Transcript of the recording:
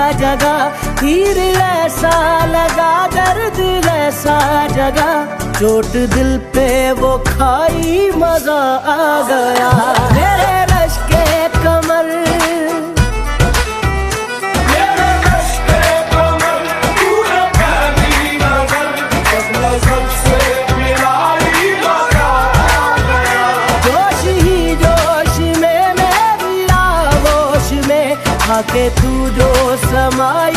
जगा, तीर ऐसा लगा, दर्द ऐसा जगा, चोट दिल पे वो खाई, मजा आ गया। मेरे रश के कमर, जोश ही जोश में मेरी आगोश में आके तू जो समाई,